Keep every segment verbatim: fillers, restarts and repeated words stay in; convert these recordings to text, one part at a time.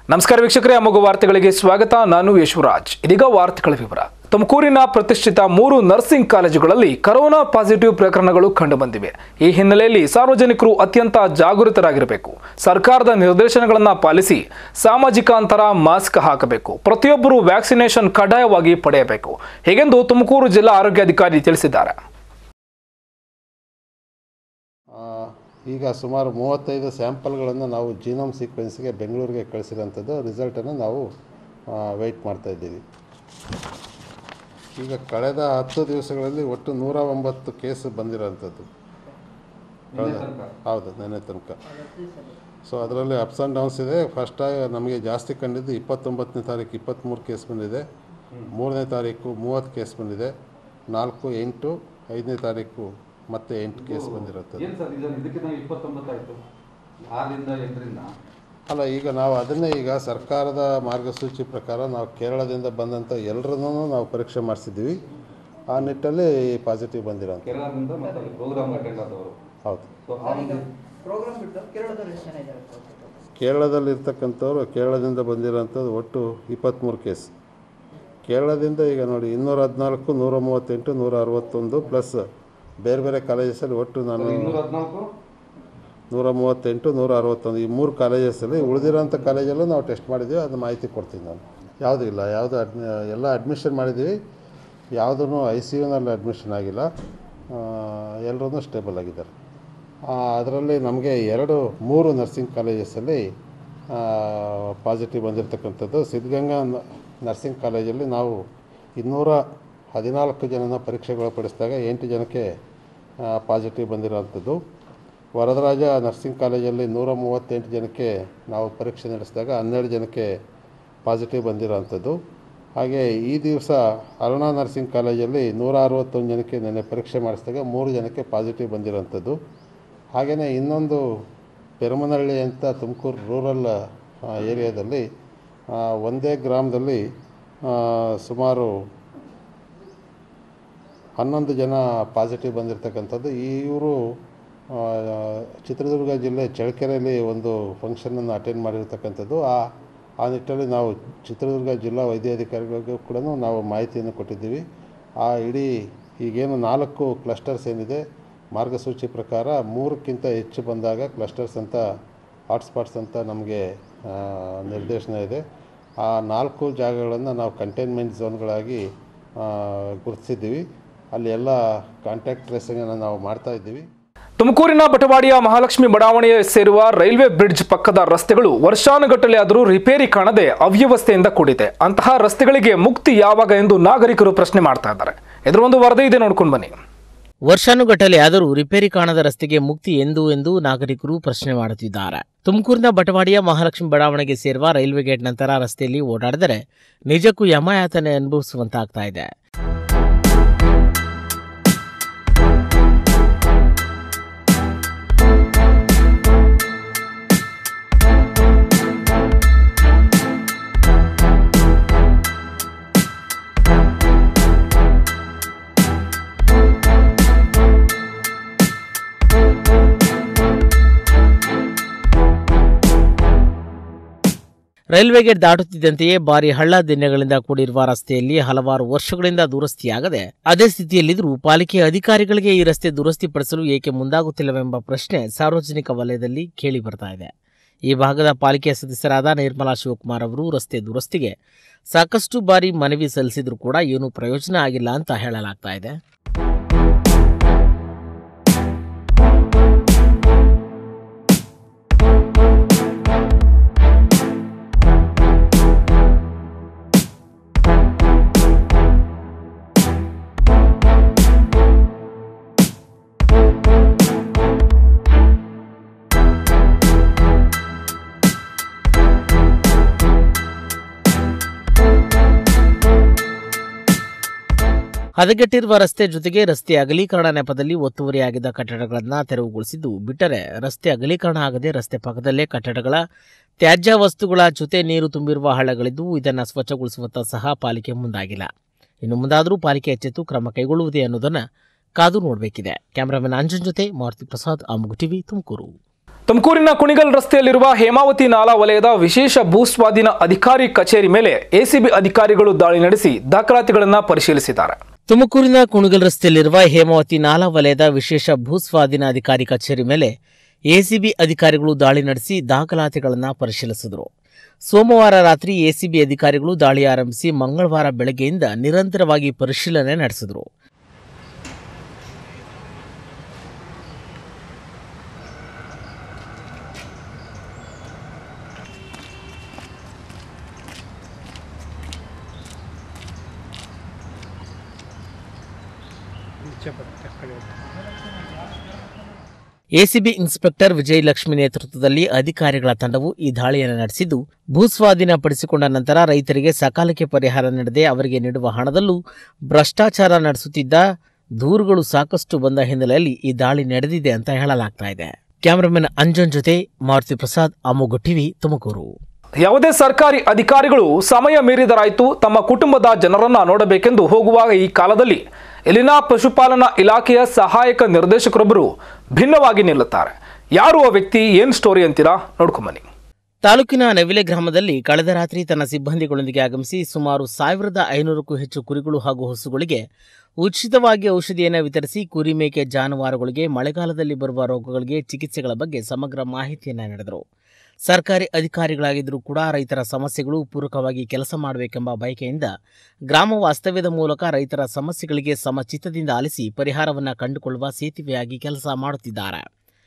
ನಮಸ್ಕಾರ ವೀಕ್ಷಕರೇ, ಅಮೋಘ ವಾರ್ತೆಗಳಿಗೆ ಸ್ವಾಗತ. ನಾನು ಯಶವರಾಜ್. ಇದೀಗ ವಾರ್ತೆಗಳ ವಿವರ. ತುಮಕೂರಿನ ಪ್ರತಿಷ್ಠಿತ ಮೂರು ನರ್ಸಿಂಗ್ ಕಾಲೇಜುಗಳಲ್ಲಿ ಕರೋನಾ ಪಾಸಿಟಿವ್ ಪ್ರಕರಣಗಳು ಕಂಡುಬಂದಿವೆ. ಈ ಹಿನ್ನೆಲೆಯಲ್ಲಿ ಸಾರ್ವಜನಿಕರು ಅತ್ಯಂತ ಜಾಗೃತರಾಗಿರಬೇಕು. ಸರ್ಕಾರದ ನಿರ್ದೇಶನಗಳನ್ನು ಪಾಲಿಸಿ ಸಾಮಾಜಿಕ ಅಂತರ, ಮಾಸ್ಕ್ ಹಾಕಬೇಕು. ಪ್ರತಿಯೊಬ್ಬರು ವ್ಯಾಕ್ಸಿನೇಷನ್ ಕಡ್ಡಾಯವಾಗಿ ಪಡೆಯಬೇಕು. ಹೀಗೆಂದು ತುಮಕೂರು ಜಿಲ್ಲಾ ಆರೋಗ್ಯಾಧಿಕಾರಿ ತಿಳಿಸಿದ್ದಾರೆ. ಈಗ ಸುಮಾರು ಮೂವತ್ತೈದು ಸ್ಯಾಂಪಲ್ಗಳನ್ನು ನಾವು ಜೀನೋಮ್ ಸೀಕ್ವೆನ್ಸ್ಗೆ ಬೆಂಗಳೂರಿಗೆ ಕಳಿಸಿರೋಂಥದ್ದು ರಿಸಲ್ಟನ್ನು ನಾವು ವೆಯ್ಟ್ ಮಾಡ್ತಾಯಿದ್ದೀವಿ. ಈಗ ಕಳೆದ ಹತ್ತು ದಿವಸಗಳಲ್ಲಿ ಒಟ್ಟು ನೂರ ಒಂಬತ್ತು ಕೇಸ್ ಬಂದಿರೋಂಥದ್ದು. ಹೌದು, ನೆನ್ನೆ ತನಕ. ಸೊ ಅದರಲ್ಲಿ ಅಪ್ಸ್ ಆ್ಯಂಡ್ ಡೌನ್ಸ್ ಇದೆ. ಫಸ್ಟಾಗಿ ನಮಗೆ ಜಾಸ್ತಿ ಕಂಡಿದ್ದು ಇಪ್ಪತ್ತೊಂಬತ್ತನೇ ತಾರೀಕು ಇಪ್ಪತ್ತ್ಮೂರು ಕೇಸ್ ಬಂದಿದೆ. ಮೂರನೇ ತಾರೀಕು ಮೂವತ್ತು ಕೇಸ್ ಬಂದಿದೆ. ನಾಲ್ಕು ಎಂಟು ಐದನೇ ತಾರೀಕು ಮತ್ತೆ ಎಂಟು ಕೇಸ್ ಬಂದಿರುತ್ತೆ. ಅಲ್ಲ, ಈಗ ನಾವು ಅದನ್ನೇ ಈಗ ಸರ್ಕಾರದ ಮಾರ್ಗಸೂಚಿ ಪ್ರಕಾರ ನಾವು ಕೇರಳದಿಂದ ಬಂದಂಥ ಎಲ್ಲರನ್ನೂ ನಾವು ಪರೀಕ್ಷೆ ಮಾಡಿಸಿದ್ದೀವಿ. ಆ ನಿಟ್ಟಲ್ಲಿ ಪಾಸಿಟಿವ್ ಬಂದಿರೋ ಹೌದು. ಕೇರಳದಲ್ಲಿರ್ತಕ್ಕಂಥವ್ರು ಕೇರಳದಿಂದ ಬಂದಿರೋಂಥದ್ದು ಒಟ್ಟು ಇಪ್ಪತ್ತ್ಮೂರು ಕೇಸ್. ಕೇರಳದಿಂದ ಈಗ ನೋಡಿ ಇನ್ನೂರ ಹದಿನಾಲ್ಕು ನೂರ ಮೂವತ್ತೆಂಟು ನೂರ ಅರವತ್ತೊಂದು ಪ್ಲಸ್ ಬೇರೆ ಬೇರೆ ಕಾಲೇಜಸಲ್ಲಿ ಒಟ್ಟು ನಾನು ನೂರ ಮೂವತ್ತೆಂಟು ನೂರ ಅರವತ್ತೊಂದು ಈ ಮೂರು ಕಾಲೇಜಸಲ್ಲಿ ಉಳಿದಿರೋಂಥ ಕಾಲೇಜಲ್ಲೂ ನಾವು ಟೆಸ್ಟ್ ಮಾಡಿದ್ದೀವಿ. ಅದು ಮಾಹಿತಿ ಕೊಡ್ತೀನಿ ನಾನು. ಯಾವುದೂ ಇಲ್ಲ, ಯಾವುದು ಅಡ್ಮಿ ಎಲ್ಲ ಅಡ್ಮಿಷನ್ ಮಾಡಿದ್ದೀವಿ. ಯಾವುದೂ ಐ ಸಿ ಯುನಲ್ಲಿ ಅಡ್ಮಿಷನ್ ಆಗಿಲ್ಲ. ಎಲ್ಲರೂ ಸ್ಟೇಬಲ್ ಆಗಿದ್ದಾರೆ. ಅದರಲ್ಲಿ ನಮಗೆ ಎರಡು ಮೂರು ನರ್ಸಿಂಗ್ ಕಾಲೇಜಸಲ್ಲಿ ಪಾಸಿಟಿವ್ ಬಂದಿರತಕ್ಕಂಥದ್ದು. ಸಿದ್ಧಗಂಗಾ ನರ್ಸಿಂಗ್ ಕಾಲೇಜಲ್ಲಿ ನಾವು ಇನ್ನೂರ ಹದಿನಾಲ್ಕು ಜನನ ಪರೀಕ್ಷೆಗೊಳಪಡಿಸಿದಾಗ ಎಂಟು ಜನಕ್ಕೆ ಪಾಸಿಟಿವ್ ಬಂದಿರೋವಂಥದ್ದು. ವರದರಾಜ ನರ್ಸಿಂಗ್ ಕಾಲೇಜಲ್ಲಿ ನೂರ ಮೂವತ್ತೆಂಟು ಜನಕ್ಕೆ ನಾವು ಪರೀಕ್ಷೆ ನಡೆಸಿದಾಗ ಹನ್ನೆರಡು ಜನಕ್ಕೆ ಪಾಸಿಟಿವ್ ಬಂದಿರೋವಂಥದ್ದು. ಹಾಗೆ ಈ ದಿವಸ ಅರುಣಾ ನರ್ಸಿಂಗ್ ಕಾಲೇಜಲ್ಲಿ ನೂರ ಅರವತ್ತೊಂದು ಜನಕ್ಕೆ ನೆನ್ನೆ ಪರೀಕ್ಷೆ ಮಾಡಿಸಿದಾಗ ಮೂರು ಜನಕ್ಕೆ ಪಾಸಿಟಿವ್ ಬಂದಿರೋವಂಥದ್ದು. ಹಾಗೆಯೇ ಇನ್ನೊಂದು ಪೆರಮನಹಳ್ಳಿ ಅಂತ ತುಮಕೂರು ರೂರಲ್ ಏರಿಯಾದಲ್ಲಿ ಒಂದೇ ಗ್ರಾಮದಲ್ಲಿ ಸುಮಾರು ಹನ್ನೊಂದು ಜನ ಪಾಸಿಟಿವ್ ಬಂದಿರತಕ್ಕಂಥದ್ದು. ಇವರು ಚಿತ್ರದುರ್ಗ ಜಿಲ್ಲೆ ಚಳ್ಳಕೆರೆಯಲ್ಲಿ ಒಂದು ಫಂಕ್ಷನನ್ನು ಅಟೆಂಡ್ ಮಾಡಿರ್ತಕ್ಕಂಥದ್ದು. ಆ ಆ ನಿಟ್ಟಲ್ಲಿ ನಾವು ಚಿತ್ರದುರ್ಗ ಜಿಲ್ಲಾ ವೈದ್ಯಾಧಿಕಾರಿಗಳಿಗೂ ಕೂಡ ನಾವು ಮಾಹಿತಿಯನ್ನು ಕೊಟ್ಟಿದ್ದೀವಿ. ಆ ಇಡೀ ಈಗೇನು ನಾಲ್ಕು ಕ್ಲಸ್ಟರ್ಸ್ ಏನಿದೆ ಮಾರ್ಗಸೂಚಿ ಪ್ರಕಾರ ಮೂರಕ್ಕಿಂತ ಹೆಚ್ಚು ಬಂದಾಗ ಕ್ಲಸ್ಟರ್ಸ್ ಅಂತ ಹಾಟ್ಸ್ಪಾಟ್ಸ್ ಅಂತ ನಮಗೆ ನಿರ್ದೇಶನ ಇದೆ. ಆ ನಾಲ್ಕು ಜಾಗಗಳನ್ನು ನಾವು ಕಂಟೈನ್ಮೆಂಟ್ ಝೋನ್ಗಳಾಗಿ ಗುರುತಿಸಿದ್ದೀವಿ. ಅಲ್ಲಿ ಎಲ್ಲ ಕಾಂಟ್ಯಾಕ್ಟ್ ಟ್ರೇಸಿಂಗನ್ನು ನಾವು ಮಾಡ್ತಾ ಇದ್ದೀವಿ. ತುಮಕೂರಿನ ಬಟವಾಡಿಯ ಮಹಾಲಕ್ಷ್ಮಿ ಬಡಾವಣೆಯ ಸೇರುವ ರೈಲ್ವೆ ಬ್ರಿಡ್ಜ್ ಪಕ್ಕದ ರಸ್ತೆಗಳು ವರ್ಷಾನುಗಟ್ಟಲೆ ಆದರೂ ರಿಪೇರಿ ಕಾಣದೆ ಅವ್ಯವಸ್ಥೆಯಿಂದ ಕೂಡಿದೆ. ಅಂತಹ ರಸ್ತೆಗಳಿಗೆ ಮುಕ್ತಿ ಯಾವಾಗ ಎಂದು ನಾಗರಿಕರು ಪ್ರಶ್ನೆ ಮಾಡ್ತಾ ಇದ್ದಾರೆ. ಇದರ ಒಂದು ವರದಿ ಇದೆ, ನೋಡ್ಕೊಂಡು ಬನ್ನಿ. ವರ್ಷಾನುಗಟ್ಟಲೆ ಆದರೂ ರಿಪೇರಿ ಕಾಣದ ರಸ್ತೆಗೆ ಮುಕ್ತಿ ಎಂದು ಎಂದು ನಾಗರಿಕರು ಪ್ರಶ್ನೆ ಮಾಡುತ್ತಿದ್ದಾರೆ. ತುಮಕೂರಿನ ಬಟವಾಡಿಯ ಮಹಾಲಕ್ಷ್ಮಿ ಬಡಾವಣೆಗೆ ಸೇರುವ ರೈಲ್ವೆ ಗೇಟ್ ನಂತರ ರಸ್ತೆಯಲ್ಲಿ ಓಡಾಡಿದರೆ ನಿಜಕ್ಕೂ ಯಮಯಾತನೆ ಅನುಭವಿಸುವಂತಾಗ್ತಾ ಇದೆ. ರೈಲ್ವೆ ಗೇಟ್ ದಾಟುತ್ತಿದ್ದಂತೆಯೇ ಭಾರಿ ಹಳ್ಳ ದಿಣ್ಣೆಗಳಿಂದ ಕೂಡಿರುವ ರಸ್ತೆಯಲ್ಲಿ ಹಲವಾರು ವರ್ಷಗಳಿಂದ ದುರಸ್ತಿಯಾಗದೆ ಅದೇ ಸ್ಥಿತಿಯಲ್ಲಿದ್ದರೂ ಪಾಲಿಕೆ ಅಧಿಕಾರಿಗಳಿಗೆ ಈ ರಸ್ತೆ ದುರಸ್ತಿಪಡಿಸಲು ಏಕೆ ಮುಂದಾಗುತ್ತಿಲ್ಲವೆಂಬ ಪ್ರಶ್ನೆ ಸಾರ್ವಜನಿಕ ವಲಯದಲ್ಲಿ ಕೇಳಿ ಬರ್ತಾ ಇದೆ. ಈ ಭಾಗದ ಪಾಲಿಕೆಯ ಸದಸ್ಯರಾದ ನಿರ್ಮಲಾ ಶಿವಕುಮಾರ್ ಅವರು ರಸ್ತೆ ದುರಸ್ತಿಗೆ ಸಾಕಷ್ಟು ಬಾರಿ ಮನವಿ ಸಲ್ಲಿಸಿದ್ರೂ ಕೂಡ ಏನೂ ಪ್ರಯೋಜನ ಆಗಿಲ್ಲ ಅಂತ ಹೇಳಲಾಗ್ತಾ ಇದೆ. ಹದಗೆಟ್ಟಿರುವ ರಸ್ತೆ ಜೊತೆಗೆ ರಸ್ತೆ ಅಗಲೀಕರಣ ನೆಪದಲ್ಲಿ ಒತ್ತುವರಿಯಾಗಿದ್ದ ಕಟ್ಟಡಗಳನ್ನು ತೆರವುಗೊಳಿಸಿದ್ದು ಬಿಟ್ಟರೆ ರಸ್ತೆ ಅಗಲೀಕರಣ ಆಗದೆ ರಸ್ತೆ ಪಕ್ಕದಲ್ಲೇ ಕಟ್ಟಡಗಳ ತ್ಯಾಜ್ಯ ವಸ್ತುಗಳ ಜೊತೆ ನೀರು ತುಂಬಿರುವ ಹಳ್ಳಗಳಿದ್ದು ಇದನ್ನು ಸ್ವಚ್ಛಗೊಳಿಸುವತ್ತ ಸಹ ಪಾಲಿಕೆ ಮುಂದಾಗಿಲ್ಲ. ಇನ್ನು ಮುಂದಾದರೂ ಪಾಲಿಕೆ ಎಚ್ಚೆತ್ತು ಕ್ರಮ ಕೈಗೊಳ್ಳುವುದೇ ಅನ್ನೋದನ್ನು ಕಾದು ನೋಡಬೇಕಿದೆ. ಕ್ಯಾಮರಾಮನ್ ಅಂಜನ್ ಜೊತೆ ಮಾರುತಿ ಪ್ರಸಾದ್, ಅಮೋಘ ಟಿವಿ, ತುಮಕೂರು. ತುಮಕೂರಿನ ಕುಣಿಗಲ್ ರಸ್ತೆಯಲ್ಲಿರುವ ಹೇಮಾವತಿ ನಾಲಾ ವಲಯದ ವಿಶೇಷ ಭೂಸ್ವಾಧೀನ ಅಧಿಕಾರಿ ಕಚೇರಿ ಮೇಲೆ ಎಸಿಬಿ ಅಧಿಕಾರಿಗಳು ದಾಳಿ ನಡೆಸಿ ದಾಖಲಾತಿಗಳನ್ನು ಪರಿಶೀಲಿಸಿದ್ದಾರೆ. ತುಮಕೂರಿನ ಕುಣಿಗಲ್ ರಸ್ತೆಯಲ್ಲಿರುವ ಹೇಮಾವತಿ ನಾಲಾ ವಲಯದ ವಿಶೇಷ ಭೂಸ್ವಾಧೀನ ಅಧಿಕಾರಿ ಕಚೇರಿ ಮೇಲೆ ಎಸಿಬಿ ಅಧಿಕಾರಿಗಳು ದಾಳಿ ನಡೆಸಿ ದಾಖಲಾತಿಗಳನ್ನು ಪರಿಶೀಲಿಸಿದರು. ಸೋಮವಾರ ರಾತ್ರಿ ಎಸಿಬಿ ಅಧಿಕಾರಿಗಳು ದಾಳಿ ಆರಂಭಿಸಿ ಮಂಗಳವಾರ ಬೆಳಗ್ಗೆಯಿಂದ ನಿರಂತರವಾಗಿ ಪರಿಶೀಲನೆ ನಡೆಸಿದರು. ಎಸಿಬಿ ಇನ್ಸ್ಪೆಕ್ಟರ್ ವಿಜಯಲಕ್ಷ್ಮಿ ನೇತೃತ್ವದಲ್ಲಿ ಅಧಿಕಾರಿಗಳ ತಂಡವು ಈ ದಾಳಿಯನ್ನು ನಡೆಸಿದ್ದು, ಭೂಸ್ವಾಧೀನ ಪಡಿಸಿಕೊಂಡ ನಂತರ ರೈತರಿಗೆ ಸಕಾಲಕ್ಕೆ ಪರಿಹಾರ ನೀಡದೆ ಅವರಿಗೆ ನೀಡುವ ಹಣದಲ್ಲೂ ಭ್ರಷ್ಟಾಚಾರ ನಡೆಸುತ್ತಿದ್ದ ದೂರುಗಳು ಸಾಕಷ್ಟು ಬಂದ ಹಿನ್ನೆಲೆಯಲ್ಲಿ ಈ ದಾಳಿ ನಡೆದಿದೆ ಅಂತ ಹೇಳಲಾಗ್ತಾ ಇದೆ. ಕ್ಯಾಮರಾಮನ್ ಅಂಜನ್ ಜೊತೆ ಮಾರುತಿ ಪ್ರಸಾದ್, ಅಮೋಘ ಟಿವಿ, ತುಮಕೂರು. ಯಾವುದೇ ಸರ್ಕಾರಿ ಅಧಿಕಾರಿಗಳು ಸಮಯ ಮೀರಿದರಾಯಿತು, ತಮ್ಮ ಕುಟುಂಬದ ಜನರನ್ನ ನೋಡಬೇಕೆಂದು ಹೋಗುವಾಗ ಈ ಕಾಲದಲ್ಲಿ ಇಲ್ಲಿನ ಪಶುಪಾಲನಾ ಇಲಾಖೆಯ ಸಹಾಯಕ ನಿರ್ದೇಶಕರೊಬ್ಬರು ಭಿನ್ನವಾಗಿ ನಿಲ್ಲುತ್ತಾರೆ. ಯಾರು ಆ ವ್ಯಕ್ತಿ, ಏನ್ ಸ್ಟೋರಿ ಅಂತೀರಾ? ನೋಡ್ಕೊಂಬನ್ನಿ. ತಾಲೂಕಿನ ನವಿಲೆ ಗ್ರಾಮದಲ್ಲಿ ಕಳೆದ ರಾತ್ರಿ ತನ್ನ ಸಿಬ್ಬಂದಿಗಳೊಂದಿಗೆ ಆಗಮಿಸಿ ಸುಮಾರು ಸಾವಿರದ ಐನೂರಕ್ಕೂ ಹೆಚ್ಚು ಕುರಿಗಳು ಹಾಗೂ ಹಸುಗಳಿಗೆ ಉಚಿತವಾಗಿ ಔಷಧಿಯನ್ನು ವಿತರಿಸಿ ಕುರಿ ಮೇಕೆ ಜಾನುವಾರುಗಳಿಗೆ ಮಳೆಗಾಲದಲ್ಲಿ ಬರುವ ರೋಗಗಳಿಗೆ ಚಿಕಿತ್ಸೆಗಳ ಬಗ್ಗೆ ಸಮಗ್ರ ಮಾಹಿತಿಯನ್ನು ನೀಡಿದರು. ಸರ್ಕಾರಿ ಅಧಿಕಾರಿಗಳಾಗಿದ್ದರೂ ಕೂಡ ರೈತರ ಸಮಸ್ಯೆಗಳು ಪೂರಕವಾಗಿ ಕೆಲಸ ಮಾಡಬೇಕೆಂಬ ಬಯಕೆಯಿಂದ ಗ್ರಾಮ ವಾಸ್ತವ್ಯದ ಮೂಲಕ ರೈತರ ಸಮಸ್ಯೆಗಳಿಗೆ ಸಮಚಿತ್ತದಿಂದ ಆಲಿಸಿ ಪರಿಹಾರವನ್ನು ಕಂಡುಕೊಳ್ಳುವ ಸೇತುವೆಯಾಗಿ ಕೆಲಸ ಮಾಡುತ್ತಿದ್ದಾರೆ.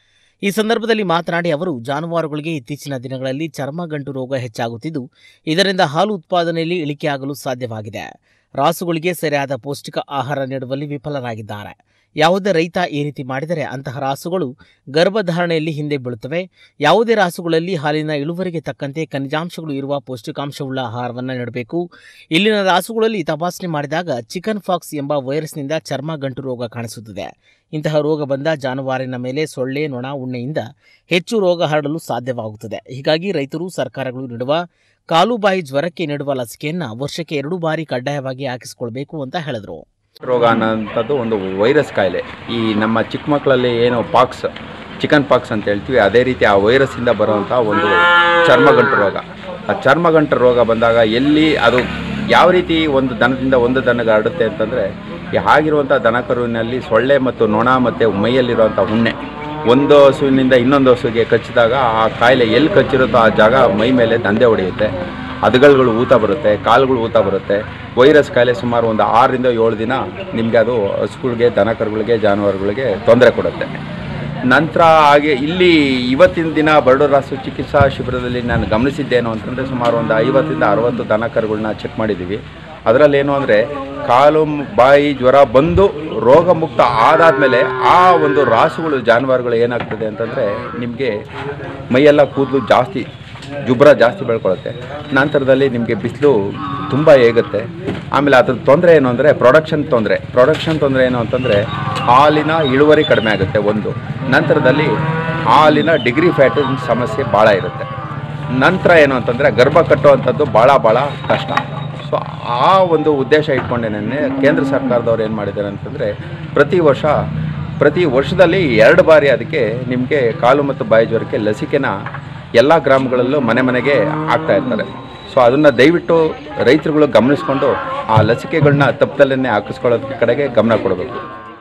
ಈ ಸಂದರ್ಭದಲ್ಲಿ ಮಾತನಾಡಿ ಅವರು, ಜಾನುವಾರುಗಳಿಗೆ ಇತ್ತೀಚಿನ ದಿನಗಳಲ್ಲಿ ಚರ್ಮಗಂಟು ರೋಗ ಹೆಚ್ಚಾಗುತ್ತಿದ್ದು, ಇದರಿಂದ ಹಾಲು ಉತ್ಪಾದನೆಯಲ್ಲಿ ಇಳಿಕೆಯಾಗಲು ಸಾಧ್ಯವಾಗಿದೆ. ರಾಸುಗಳಿಗೆ ಸರಿಯಾದ ಪೌಷ್ಟಿಕ ಆಹಾರ ನೀಡುವಲ್ಲಿ ವಿಫಲರಾಗಿದ್ದಾರೆ. ಯಾವುದೇ ರೈತ ಈ ರೀತಿ ಮಾಡಿದರೆ ಅಂತಹ ರಾಸುಗಳು ಗರ್ಭಧಾರಣೆಯಲ್ಲಿ ಹಿಂದೆ ಬೀಳುತ್ತವೆ. ಯಾವುದೇ ರಾಸುಗಳಲ್ಲಿ ಹಾಲಿನ ಇಳುವರಿಗೆ ತಕ್ಕಂತೆ ಖನಿಜಾಂಶಗಳು ಇರುವ ಪೌಷ್ಟಿಕಾಂಶವುಳ್ಳ ಆಹಾರವನ್ನು ನೀಡಬೇಕು. ಇಲ್ಲಿನ ರಾಸುಗಳಲ್ಲಿ ತಪಾಸಣೆ ಮಾಡಿದಾಗ ಚಿಕನ್ ಫಾಕ್ಸ್ ಎಂಬ ವೈರಸ್ನಿಂದ ಚರ್ಮ ಗಂಟು ರೋಗ ಕಾಣಿಸುತ್ತದೆ. ಇಂತಹ ರೋಗ ಬಂದ ಜಾನುವಾರಿನ ಮೇಲೆ ಸೊಳ್ಳೆ, ನೊಣ, ಉಣ್ಣೆಯಿಂದ ಹೆಚ್ಚು ರೋಗ ಹರಡಲು ಸಾಧ್ಯವಾಗುತ್ತದೆ. ಹೀಗಾಗಿ ರೈತರು ಸರ್ಕಾರಗಳು ನೀಡುವ ಕಾಲುಬಾಯಿ ಜ್ವರಕ್ಕೆ ನೀಡುವ ಲಸಿಕೆಯನ್ನು ವರ್ಷಕ್ಕೆ ಎರಡು ಬಾರಿ ಕಡ್ಡಾಯವಾಗಿ ಹಾಕಿಸಿಕೊಳ್ಬೇಕು ಅಂತ ಹೇಳಿದರು. ರೋಗ ಅನ್ನೋಂಥದ್ದು ಒಂದು ವೈರಸ್ ಕಾಯಿಲೆ. ಈ ನಮ್ಮ ಚಿಕ್ಕ ಮಕ್ಕಳಲ್ಲಿ ಏನು ಪಾಕ್ಸ್, ಚಿಕನ್ ಪಾಕ್ಸ್ ಅಂತ ಹೇಳ್ತೀವಿ, ಅದೇ ರೀತಿ ಆ ವೈರಸ್ಸಿಂದ ಬರುವಂಥ ಒಂದು ಚರ್ಮಗಂಟು ರೋಗ. ಆ ಚರ್ಮಗಂಟು ರೋಗ ಬಂದಾಗ ಎಲ್ಲಿ ಅದು ಯಾವ ರೀತಿ ಒಂದು ದನದಿಂದ ಒಂದು ದನಗೆ ಹರಡುತ್ತೆ ಅಂತಂದರೆ, ಹಾಗಿರುವಂಥ ದನ ಕರುವಿನಲ್ಲಿ ಸೊಳ್ಳೆ ಮತ್ತು ನೊಣ ಮತ್ತು ಮೈಯಲ್ಲಿರುವಂಥ ಉಣ್ಣೆ ಒಂದು ಹಸುವಿನಿಂದ ಇನ್ನೊಂದು ಹಸುವಿಗೆ ಕಚ್ಚಿದಾಗ ಆ ಕಾಯಿಲೆ ಎಲ್ಲಿ ಕಚ್ಚಿರುತ್ತೋ ಆ ಜಾಗ ಮೈ ಮೇಲೆ ದಂಧೆ ಹೊಡೆಯುತ್ತೆ. ಹದಗಳುಗಳು ಊತ ಬರುತ್ತೆ, ಕಾಲುಗಳು ಊತ ಬರುತ್ತೆ. ವೈರಸ್ ಕಾಯಿಲೆ ಸುಮಾರು ಒಂದು ಆರರಿಂದ ಏಳು ದಿನ ನಿಮಗೆ ಅದು ಹಸುಗಳಿಗೆ, ದನಕರುಗಳಿಗೆ, ಜಾನುವಾರುಗಳಿಗೆ ತೊಂದರೆ ಕೊಡುತ್ತೆ. ನಂತರ ಹಾಗೆ ಇಲ್ಲಿ ಇವತ್ತಿನ ದಿನ ಬರಡು ರಾಸು ಚಿಕಿತ್ಸಾ ಶಿಬಿರದಲ್ಲಿ ನಾನು ಗಮನಿಸಿದ್ದೇನು ಅಂತಂದರೆ, ಸುಮಾರು ಒಂದು ಐವತ್ತರಿಂದ ಅರವತ್ತು ದನಕರುಗಳನ್ನ ಚೆಕ್ ಮಾಡಿದ್ದೀವಿ. ಅದರಲ್ಲೇನು ಅಂದರೆ, ಕಾಲು ಬಾಯಿ ಜ್ವರ ಬಂದು ರೋಗ ಮುಕ್ತ ಆದಾದಮೇಲೆ ಆ ಒಂದು ರಾಸುಗಳು, ಜಾನುವಾರುಗಳು ಏನಾಗ್ತದೆ ಅಂತಂದರೆ, ನಿಮಗೆ ಮೈಯೆಲ್ಲ ಕೂದಲು ಜಾಸ್ತಿ, ಜುಬ್ರ ಜಾಸ್ತಿ ಬೆಳ್ಕೊಳ್ಳುತ್ತೆ. ನಂತರದಲ್ಲಿ ನಿಮಗೆ ಬಿಸಿಲು ತುಂಬ ಹೇಗುತ್ತೆ. ಆಮೇಲೆ ಅದ್ರ ತೊಂದರೆ ಏನು ಅಂದರೆ ಪ್ರೊಡಕ್ಷನ್ ತೊಂದರೆ. ಪ್ರೊಡಕ್ಷನ್ ತೊಂದರೆ ಏನು ಅಂತಂದರೆ ಹಾಲಿನ ಇಳುವರಿ ಕಡಿಮೆ ಆಗುತ್ತೆ ಒಂದು. ನಂತರದಲ್ಲಿ ಹಾಲಿನ ಡಿಗ್ರಿ ಫ್ಯಾಟಿನ ಸಮಸ್ಯೆ ಭಾಳ ಇರುತ್ತೆ. ನಂತರ ಏನು ಅಂತಂದರೆ ಗರ್ಭ ಕಟ್ಟುವಂಥದ್ದು ಭಾಳ ಭಾಳ ಕಷ್ಟ. ಸೊ ಆ ಒಂದು ಉದ್ದೇಶ ಇಟ್ಕೊಂಡೇನೆ ಕೇಂದ್ರ ಸರ್ಕಾರದವ್ರು ಏನು ಮಾಡಿದ್ದಾರೆ ಅಂತಂದರೆ, ಪ್ರತಿ ವರ್ಷ ಪ್ರತಿ ವರ್ಷದಲ್ಲಿ ಎರಡು ಬಾರಿ ಅದಕ್ಕೆ ನಿಮಗೆ ಕಾಲು ಮತ್ತು ಬಾಯಿ ಜ್ವರಕ್ಕೆ ಲಸಿಕೆನ ಎಲ್ಲ ಗ್ರಾಮಗಳಲ್ಲೂ ಮನೆ ಮನೆಗೆ ಆಗ್ತಾ ಇರ್ತಾರೆ. ಸೊ ಅದನ್ನು ದಯವಿಟ್ಟು ರೈತರುಗಳು ಗಮನಿಸ್ಕೊಂಡು ಆ ಲಸಿಕೆಗಳನ್ನ ತಪ್ಪದಲ್ಲೇ ಹಾಕಿಸ್ಕೊಳ್ಳೋದ್ರ ಕಡೆಗೆ ಗಮನ ಕೊಡಬೇಕು.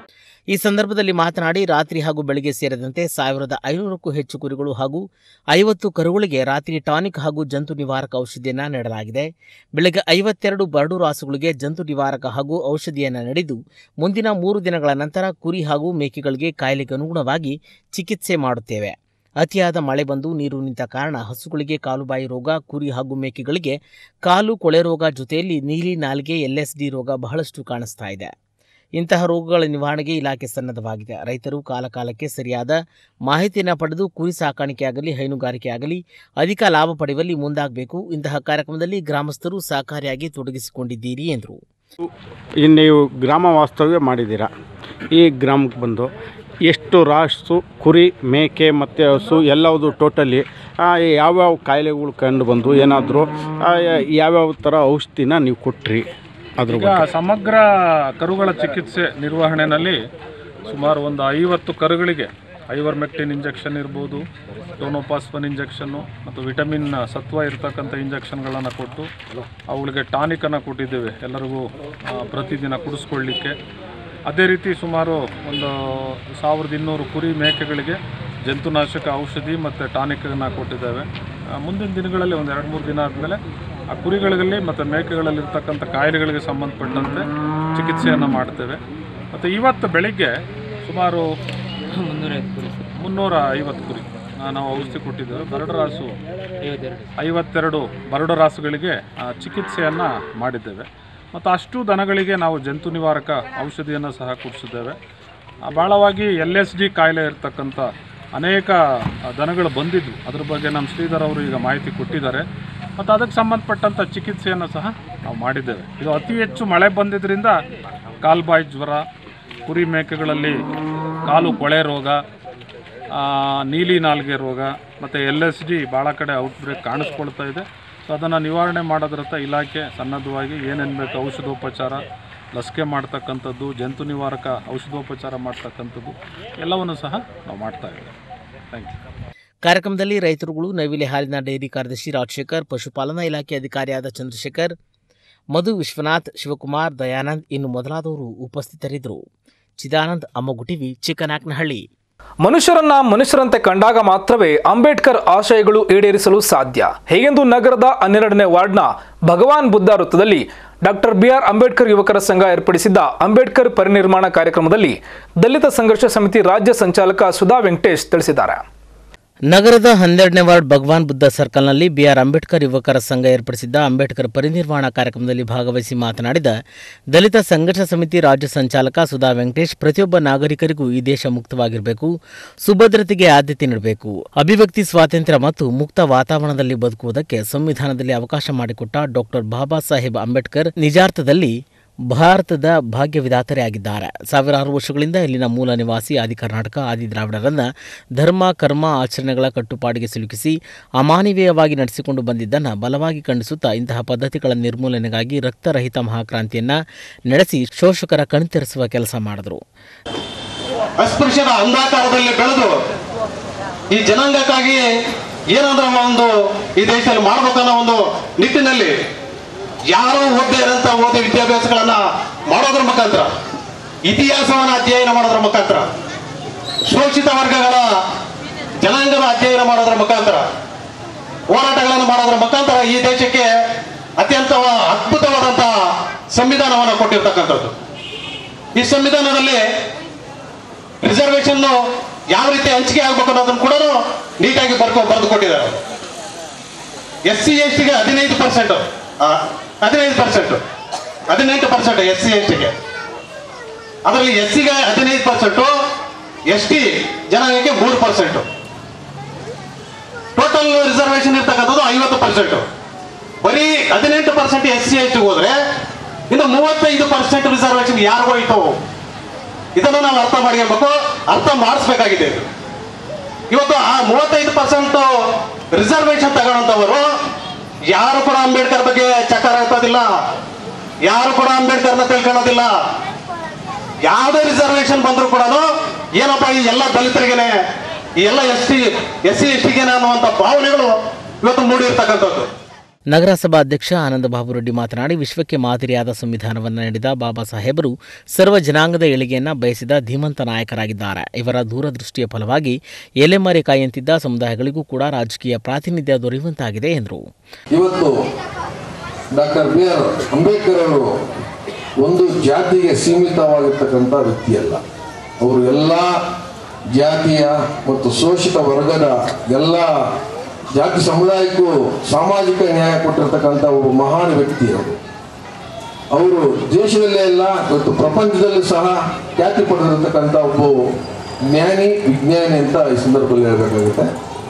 ಈ ಸಂದರ್ಭದಲ್ಲಿ ಮಾತನಾಡಿ, ರಾತ್ರಿ ಹಾಗೂ ಬೆಳಗ್ಗೆ ಸೇರಿದಂತೆ ಸಾವಿರದ ಐನೂರಕ್ಕೂ ಹೆಚ್ಚು ಕುರಿಗಳು ಹಾಗೂ ಐವತ್ತು ಕರುಗಳಿಗೆ ರಾತ್ರಿ ಟಾನಿಕ್ ಹಾಗೂ ಜಂತು ನಿವಾರಕ ಔಷಧಿಯನ್ನು ನೀಡಲಾಗಿದೆ. ಬೆಳಗ್ಗೆ ಐವತ್ತೆರಡು ಬರಡು ರಾಸುಗಳಿಗೆ ಜಂತು ನಿವಾರಕ ಹಾಗೂ ಔಷಧಿಯನ್ನು ನೀಡಿದ್ದು, ಮುಂದಿನ ಮೂರು ದಿನಗಳ ನಂತರ ಕುರಿ ಹಾಗೂ ಮೇಕೆಗಳಿಗೆ ಕಾಯಿಲೆಗೆ ಅನುಗುಣವಾಗಿ ಚಿಕಿತ್ಸೆ ಮಾಡುತ್ತೇವೆ. ಅತಿಯಾದ ಮಳೆ ಬಂದು ನೀರು ನಿಂತ ಕಾರಣ ಹಸುಗಳಿಗೆ ಕಾಲುಬಾಯಿ ರೋಗ, ಕುರಿ ಹಾಗೂ ಮೇಕೆಗಳಿಗೆ ಕಾಲು ಕೊಳೆ ರೋಗ ಜೊತೆಯಲ್ಲಿ ನೀಲಿ ನಾಲಿಗೆ ಎಲ್ಎಸ್ಡಿ ರೋಗ ಬಹಳಷ್ಟು ಕಾಣಿಸ್ತಾ ಇದೆ. ಇಂತಹ ರೋಗಗಳ ನಿವಾರಣೆಗೆ ಇಲಾಖೆ ಸನ್ನದ್ಧವಾಗಿದೆ. ರೈತರು ಕಾಲಕಾಲಕ್ಕೆ ಸರಿಯಾದ ಮಾಹಿತಿಯನ್ನು ಪಡೆದು ಕುರಿ ಸಾಕಾಣಿಕೆಯಾಗಲಿ, ಹೈನುಗಾರಿಕೆಯಾಗಲಿ ಅಧಿಕ ಲಾಭ ಪಡೆಯುವಲ್ಲಿ ಮುಂದಾಗಬೇಕು. ಇಂತಹ ಕಾರ್ಯಕ್ರಮದಲ್ಲಿ ಗ್ರಾಮಸ್ಥರು ಸಹಕಾರಿಯಾಗಿ ತೊಡಗಿಸಿಕೊಂಡಿದ್ದೀರಿ ಎಂದರು. ಇನ್ನು ನೀವು ಗ್ರಾಮ ವಾಸ್ತವ್ಯ ಮಾಡಿದ್ದೀರಾ. ಈ ಗ್ರಾಮಕ್ಕೆ ಬಂದು ಎಷ್ಟು ರಾಸು, ಕುರಿ, ಮೇಕೆ ಮತ್ತು ಹಸು ಎಲ್ಲವುದು ಟೋಟಲಿ ಯಾವ್ಯಾವ ಕಾಯಿಲೆಗಳು ಕಂಡು ಬಂದು ಏನಾದರೂ ಯಾವ್ಯಾವ ಥರ ಔಷಧಿನ ನೀವು ಕೊಟ್ರಿ? ಅದ್ರ ಈಗ ಸಮಗ್ರ ಕರುಗಳ ಚಿಕಿತ್ಸೆ ನಿರ್ವಹಣೆಯಲ್ಲಿ ಸುಮಾರು ಒಂದು ಐವತ್ತು ಕರುಗಳಿಗೆ ಐವರ್ಮೆಕ್ಟಿನ್ ಇಂಜೆಕ್ಷನ್ ಇರ್ಬೋದು, ಟೋನೋಪಾಸ್ಪನ್ ಇಂಜೆಕ್ಷನ್ನು ಮತ್ತು ವಿಟಮಿನ್ ಸತ್ವ ಇರ್ತಕ್ಕಂಥ ಇಂಜೆಕ್ಷನ್ಗಳನ್ನು ಕೊಟ್ಟು ಅವುಗಳಿಗೆ ಟಾನಿಕನ್ನು ಕೊಟ್ಟಿದ್ದೇವೆ ಎಲ್ಲರಿಗೂ ಪ್ರತಿದಿನ ಕುಡಿಸ್ಕೊಳ್ಳಿಕ್ಕೆ. ಅದೇ ರೀತಿ ಸುಮಾರು ಒಂದು ಸಾವಿರದ ಇನ್ನೂರು ಕುರಿ ಮೇಕೆಗಳಿಗೆ ಜಂತುನಾಶಕ ಔಷಧಿ ಮತ್ತು ಟಾನಿಕನ್ನು ಕೊಟ್ಟಿದ್ದೇವೆ. ಮುಂದಿನ ದಿನಗಳಲ್ಲಿ ಒಂದು ಎರಡು ಮೂರು ದಿನ ಆದಮೇಲೆ ಆ ಕುರಿಗಳಲ್ಲಿ ಮತ್ತು ಮೇಕೆಗಳಲ್ಲಿರ್ತಕ್ಕಂಥ ಕಾಯಿಲೆಗಳಿಗೆ ಸಂಬಂಧಪಟ್ಟಂತೆ ಚಿಕಿತ್ಸೆಯನ್ನು ಮಾಡ್ತೇವೆ. ಮತ್ತು ಇವತ್ತು ಬೆಳಿಗ್ಗೆ ಸುಮಾರು ಮುನ್ನೂರ ಐವತ್ತು ಕುರಿ ನಾವು ಔಷಧಿ ಕೊಟ್ಟಿದ್ದೇವೆ. ಬರಡು ರಾಸು ಐವತ್ತೆರಡು ಬರಡು ರಾಸುಗಳಿಗೆ ಚಿಕಿತ್ಸೆಯನ್ನು ಮಾಡಿದ್ದೇವೆ. ಮತ್ತು ಅಷ್ಟು ದನಗಳಿಗೆ ನಾವು ಜಂತು ನಿವಾರಕ ಔಷಧಿಯನ್ನು ಸಹ ಕೊಡಿಸಿದ್ದೇವೆ. ಭಾಳವಾಗಿ ಎಲ್ ಎಸ್ ಡಿ ಕಾಯಿಲೆ ಇರತಕ್ಕಂಥ ಅನೇಕ ದನಗಳು ಬಂದಿದ್ದು, ಅದ್ರ ಬಗ್ಗೆ ನಮ್ಮ ಶ್ರೀಧರ್ ಅವರು ಈಗ ಮಾಹಿತಿ ಕೊಟ್ಟಿದ್ದಾರೆ. ಮತ್ತು ಅದಕ್ಕೆ ಸಂಬಂಧಪಟ್ಟಂಥ ಚಿಕಿತ್ಸೆಯನ್ನು ಸಹ ನಾವು ಮಾಡಿದ್ದೇವೆ. ಇದು ಅತಿ ಹೆಚ್ಚು ಮಳೆ ಬಂದಿದ್ದರಿಂದ ಕಾಲ್ಬಾಯಿ ಜ್ವರ, ಕುರಿ ಮೇಕೆಗಳಲ್ಲಿ ಕಾಲು ಕೊಳೆ ರೋಗ, ನೀಲಿ ನಾಲ್ಗೆ ರೋಗ ಮತ್ತು ಎಲ್ ಎಸ್ ಡಿ ಭಾಳ ಕಡೆ ಔಟ್ಬ್ರೇಕ್ ಕಾಣಿಸ್ಕೊಳ್ತಾ ಇದೆ. ಸೊ ಅದನ್ನು ನಿವಾರಣೆ ಮಾಡೋದ್ರತ್ತ ಇಲಾಖೆ ಸನ್ನದ್ಧವಾಗಿ ಏನೇನು ಬೇಕು ಔಷಧೋಪಚಾರ, ಲಸಿಕೆ ಮಾಡ್ತಕ್ಕಂಥದ್ದು, ಜಂತು ನಿವಾರಕ ಔಷಧೋಪಚಾರ ಮಾಡ್ತಕ್ಕಂಥದ್ದು ಎಲ್ಲವನ್ನು ಸಹ ನಾವು ಮಾಡ್ತಾಯಿದ್ದೇವೆ. Thank you. ಕಾರ್ಯಕ್ರಮದಲ್ಲಿ ರೈತರುಗಳು ನವಿಲೆ ಹಾಲಿನ ಡೈರಿ ಕಾರ್ಯದರ್ಶಿ ರಾಜಶೇಖರ್, ಪಶುಪಾಲನಾ ಇಲಾಖೆ ಅಧಿಕಾರಿಯಾದ ಚಂದ್ರಶೇಖರ್, ಮಧು ವಿಶ್ವನಾಥ್, ಶಿವಕುಮಾರ್, ದಯಾನಂದ್ ಇನ್ನು ಮೊದಲಾದವರು ಉಪಸ್ಥಿತರಿದ್ದರು. ಚಿದಾನಂದ್, ಅಮ್ಮಗು ಟಿವಿ, ಚಿಕ್ಕನಾಯಕನಹಳ್ಳಿ. ಮನುಷ್ಯರನ್ನ ಮನುಷ್ಯರಂತೆ ಕಂಡಾಗ ಮಾತ್ರವೇ ಅಂಬೇಡ್ಕರ್ ಆಶಯಗಳು ಈಡೇರಿಸಲು ಸಾಧ್ಯ. ಹೀಗೆಂದು ನಗರದ ಹನ್ನೆರಡನೇ ವಾರ್ಡ್ನ ಭಗವಾನ್ ಬುದ್ಧ ವೃತ್ತದಲ್ಲಿ ಡಾಕ್ಟರ್ ಬಿ ಆರ್ ಅಂಬೇಡ್ಕರ್ ಯುವಕರ ಸಂಘ ಏರ್ಪಡಿಸಿದ್ದ ಅಂಬೇಡ್ಕರ್ ಪರಿನಿರ್ಮಾಣ ಕಾರ್ಯಕ್ರಮದಲ್ಲಿ ದಲಿತ ಸಂಘರ್ಷ ಸಮಿತಿ ರಾಜ್ಯ ಸಂಚಾಲಕ ಸುಧಾ ವೆಂಕಟೇಶ್ ತಿಳಿಸಿದ್ದಾರೆ. ನಗರದ ಹನ್ನೆರಡನೇ ವಾರ್ಡ್ ಭಗವಾನ್ ಬುದ್ಧ ಸರ್ಕಲ್ನಲ್ಲಿ ಬಿಆರ್ ಅಂಬೇಡ್ಕರ್ ಯುವಕರ ಸಂಘ ಏರ್ಪಡಿಸಿದ್ದ ಅಂಬೇಡ್ಕರ್ ಪರಿನಿರ್ವಾಣ ಕಾರ್ಯಕ್ರಮದಲ್ಲಿ ಭಾಗವಹಿಸಿ ಮಾತನಾಡಿದ ದಲಿತ ಸಂಘರ್ಷ ಸಮಿತಿ ರಾಜ್ಯ ಸಂಚಾಲಕ ಸುಧಾ ವೆಂಕಟೇಶ್, ಪ್ರತಿಯೊಬ್ಬ ನಾಗರಿಕರಿಗೂ ಈ ದೇಶ ಮುಕ್ತವಾಗಿರಬೇಕು, ಸುಭದ್ರತೆಗೆ ಆದ್ಯತೆ ನೀಡಬೇಕು, ಅಭಿವ್ಯಕ್ತಿ ಸ್ವಾತಂತ್ರ್ಯ ಮತ್ತು ಮುಕ್ತ ವಾತಾವರಣದಲ್ಲಿ ಬದುಕುವುದಕ್ಕೆ ಸಂವಿಧಾನದಲ್ಲಿ ಅವಕಾಶ ಮಾಡಿಕೊಟ್ಟ ಡಾಕ್ಟರ್ ಬಾಬಾ ಸಾಹೇಬ್ ಅಂಬೇಡ್ಕರ್ ನಿಜಾರ್ಥದಲ್ಲಿ ಭಾರತದ ಭಾಗ್ಯ ವಿಧಾತರೇ ಆಗಿದ್ದಾರೆ. ಸಾವಿರಾರು ವರ್ಷಗಳಿಂದ ಇಲ್ಲಿನ ಮೂಲ ನಿವಾಸಿ ಆದಿ ಕರ್ನಾಟಕ ಆದಿ ದ್ರಾವಿಡರನ್ನ ಧರ್ಮ ಕರ್ಮ ಆಚರಣೆಗಳ ಕಟ್ಟುಪಾಡಿಗೆ ಸಿಲುಕಿಸಿ ಅಮಾನವೀಯವಾಗಿ ನಡೆಸಿಕೊಂಡು ಬಂದಿದ್ದನ್ನು ಬಲವಾಗಿ ಖಂಡಿಸುತ್ತಾ ಇಂತಹ ಪದ್ಧತಿಗಳ ನಿರ್ಮೂಲನೆಗಾಗಿ ರಕ್ತರಹಿತ ಮಹಾಕ್ರಾಂತಿಯನ್ನ ನಡೆಸಿ ಶೋಷಕರ ಕಣ್ತೆರೆಸುವ ಕೆಲಸ ಮಾಡಿದರು. ಅಸ್ಪೃಶ್ಯದ ಅಂಧಾಕಾರದಲ್ಲಿ ಬೆಳೆದು ಈ ಜನಾಂಗಕ್ಕಾಗಿ ಏನಾದ್ರೂ ಒಂದು ಈ ದೇಶದಲ್ಲಿ ಮಾಡಬೇಕನ್ನೋ ಒಂದು ನಿಟ್ಟಿನಲ್ಲಿ ಯಾರೋ ಓದದೇ ಇರೋಂಥ ಓದಿ ವಿದ್ಯಾಭ್ಯಾಸಗಳನ್ನ ಮಾಡೋದ್ರ ಮುಖಾಂತರ, ಇತಿಹಾಸವನ್ನ ಅಧ್ಯಯನ ಮಾಡೋದ್ರ ಮುಖಾಂತರ, ಶೋಷಿತ ವರ್ಗಗಳ ಜನಾಂಗದ ಅಧ್ಯಯನ ಮಾಡೋದ್ರ ಮುಖಾಂತರ, ಹೋರಾಟಗಳನ್ನು ಮಾಡೋದ್ರ ಮುಖಾಂತರ ಈ ದೇಶಕ್ಕೆ ಅತ್ಯಂತ ಅದ್ಭುತವಾದಂತಹ ಸಂವಿಧಾನವನ್ನು ಕೊಟ್ಟಿರ್ತಕ್ಕಂಥದ್ದು. ಈ ಸಂವಿಧಾನದಲ್ಲಿ ರಿಸರ್ವೇಶನ್ ಯಾವ ರೀತಿ ಹಂಚಿಕೆ ಆಗ್ಬೇಕು ಅನ್ನೋದನ್ನು ಕೂಡ ನೀಟಾಗಿ ಬರ್ಕೊ ಬರೆದು ಕೊಟ್ಟಿದ್ದಾರೆ. ಎಸ್ ಸಿ ಎಸ್ ಟಿಗೆ ಹದಿನೈದು ಪರ್ಸೆಂಟ್ ಹದಿನೈದು ಪರ್ಸೆಂಟ್ ಹದಿನೆಂಟು ಪರ್ಸೆಂಟ್ ಎಸ್ ಸಿ ಎಸ್ ಟಿಗೆ, ಅದರಲ್ಲಿ ಎಸ್ ಸಿಗೆ ಹದಿನೈದು ಪರ್ಸೆಂಟು, ಎಸ್ ಟಿ ಜನಾಂಗಕ್ಕೆ ಮೂರು ಪರ್ಸೆಂಟ್. ಟೋಟಲ್ ರಿಸರ್ವೇಶನ್ ಇರ್ತಕ್ಕಂಥದ್ದು ಐವತ್ತು ಪರ್ಸೆಂಟ್. ಬರೀ ಹದಿನೆಂಟು ಪರ್ಸೆಂಟ್ ಎಸ್ ಸಿ ಎಸ್ ಟಿಗೆ ಹೋದ್ರೆ ಇನ್ನು ಮೂವತ್ತೈದು ಪರ್ಸೆಂಟ್ ರಿಸರ್ವೇಶನ್ ಯಾರಿಗೋಯ್ತು, ಇದನ್ನು ನಾವು ಅರ್ಥ ಮಾಡ್ಕೊಬೇಕು, ಅರ್ಥ ಮಾಡಿಸ್ಬೇಕಾಗಿದೆ. ಇವತ್ತು ಆ ಮೂವತ್ತೈದು ಪರ್ಸೆಂಟ್ ರಿಸರ್ವೇಶನ್ ತಗೊಳ್ಳೋಂಥವರು ಯಾರು ಕೂಡ ಅಂಬೇಡ್ಕರ್ ಬಗ್ಗೆ ಚಕಾರ ಹಾಕೋದಿಲ್ಲ, ಯಾರು ಕೂಡ ಅಂಬೇಡ್ಕರ್ನ ತಿಳ್ಕೊಳ್ಳೋದಿಲ್ಲ. ಯಾವುದೇ ರಿಸರ್ವೇಶನ್ ಬಂದರೂ ಕೂಡ ಏನಪ್ಪ ಈ ಎಲ್ಲ ದಲಿತರಿಗೇನೆ, ಈ ಎಲ್ಲ S T S C S ಟಿಗೇನೆ ಅನ್ನುವಂಥ ಭಾವನೆಗಳು ಇವತ್ತು ಮೂಡಿರ್ತಕ್ಕಂಥದ್ದು. ನಗರಸಭಾ ಅಧ್ಯಕ್ಷ ಆನಂದ ಬಾಬುರೆಡ್ಡಿ ಮಾತನಾಡಿ, ವಿಶ್ವಕ್ಕೆ ಮಾದರಿಯಾದ ಸಂವಿಧಾನವನ್ನು ನೀಡಿದ ಬಾಬಾ ಸಾಹೇಬರು ಸರ್ವ ಜನಾಂಗದ ಏಳಿಗೆಯನ್ನು ಬಯಸಿದ ಧೀಮಂತ ನಾಯಕರಾಗಿದ್ದಾರೆ. ಇವರ ದೂರದೃಷ್ಟಿಯ ಫಲವಾಗಿ ಎಲೆಮರೆ ಕಾಯಂತಿದ್ದ ಸಮುದಾಯಗಳಿಗೂ ಕೂಡ ರಾಜಕೀಯ ಪ್ರಾತಿನಿಧ್ಯ ದೊರೆಯುವಂತಾಗಿದೆ ಎಂದರು. ಇವತ್ತು ಡಾಕ್ಟರ್ ಬಿ ಆರ್ ಅಂಬೇಡ್ಕರ್ ಅವರು ಒಂದು ಜಾತಿಗೆ ಸೀಮಿತವಾಗಿರ್ತಕ್ಕಂಥ ವ್ಯಕ್ತಿಯಲ್ಲ. ಅವರು ಎಲ್ಲ ಜಾತಿಯ ಮತ್ತು ಶೋಷಿತ ವರ್ಗದ ಎಲ್ಲ ಜಾತಿ ಸಮುದಾಯಕ್ಕೂ ಸಾಮಾಜಿಕ ನ್ಯಾಯ ಕೊಟ್ಟಿರ್ತಕ್ಕಂಥ ಒಬ್ಬ ಮಹಾನ್ ವ್ಯಕ್ತಿ ಅವರು. ಅವರು ದೇಶದಲ್ಲೇ ಅಲ್ಲ, ಇವತ್ತು ಪ್ರಪಂಚದಲ್ಲೂ ಸಹ ಖ್ಯಾತಿ ಪಡೆದಿರ್ತಕ್ಕಂಥ ಒಬ್ಬ ಜ್ಞಾನಿ ವಿಜ್ಞಾನಿ ಅಂತ ಈ ಸಂದರ್ಭದಲ್ಲಿ ಹೇಳಬೇಕಾಗುತ್ತೆ.